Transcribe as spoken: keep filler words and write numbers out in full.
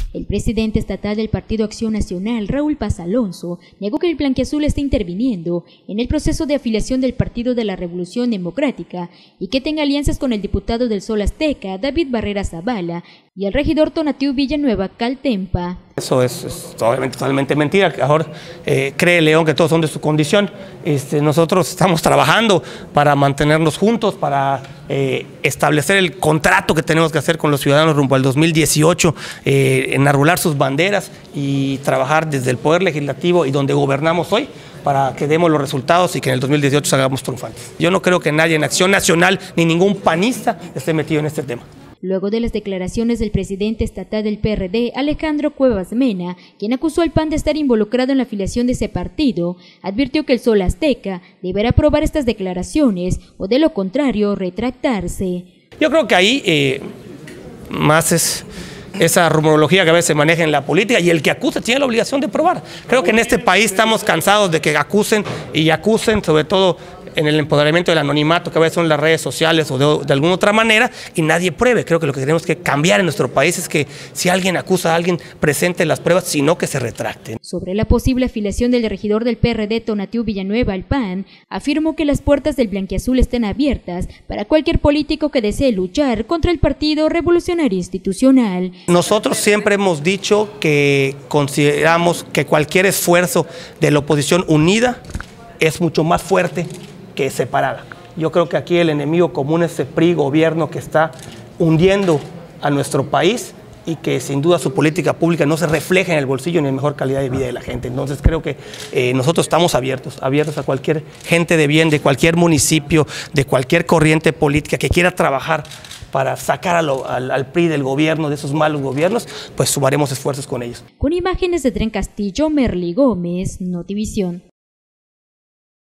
El presidente estatal del Partido Acción Nacional, Raúl Paz Alonso, negó que el blanquiazul esté interviniendo en el proceso de afiliación del Partido de la Revolución Democrática y que tenga alianzas con el diputado del Sol Azteca, David Barrera Zavala, y el regidor Tonatiuh Villanueva Caltempa. Eso es, es obviamente totalmente mentira. Ahora eh, cree León que todos son de su condición. Este, nosotros estamos trabajando para mantenernos juntos, para eh, establecer el contrato que tenemos que hacer con los ciudadanos rumbo al dos mil dieciocho, eh, enarbolar sus banderas y trabajar desde el Poder Legislativo y donde gobernamos hoy para que demos los resultados y que en el dos mil dieciocho salgamos triunfantes. Yo no creo que nadie en Acción Nacional ni ningún panista esté metido en este tema. Luego de las declaraciones del presidente estatal del P R D, Alejandro Cuevas Mena, quien acusó al P A N de estar involucrado en la afiliación de ese partido, advirtió que el Sol Azteca deberá aprobar estas declaraciones o de lo contrario retractarse. Yo creo que ahí eh, más es esa rumorología que a veces se maneja en la política, y el que acusa tiene la obligación de probar. Creo que en este país estamos cansados de que acusen y acusen, sobre todo en el empoderamiento del anonimato, que a veces son las redes sociales o de, de alguna otra manera, y nadie pruebe. Creo que lo que tenemos que cambiar en nuestro país es que si alguien acusa a alguien, presente las pruebas, sino que se retracten. Sobre la posible afiliación del regidor del P R D, Tonatiuh Villanueva, al P A N, afirmó que las puertas del blanquiazul están abiertas para cualquier político que desee luchar contra el Partido Revolucionario Institucional. Nosotros siempre hemos dicho que consideramos que cualquier esfuerzo de la oposición unida es mucho más fuerte que separada. Yo creo que aquí el enemigo común es el P R I, gobierno que está hundiendo a nuestro país y que sin duda su política pública no se refleja en el bolsillo ni en mejor calidad de vida de la gente. Entonces creo que eh, nosotros estamos abiertos, abiertos a cualquier gente de bien, de cualquier municipio, de cualquier corriente política que quiera trabajar para sacar a lo, al, al P R I del gobierno, de esos malos gobiernos, pues sumaremos esfuerzos con ellos. Con imágenes de Tren Castillo, Merly Gómez, Notivisión.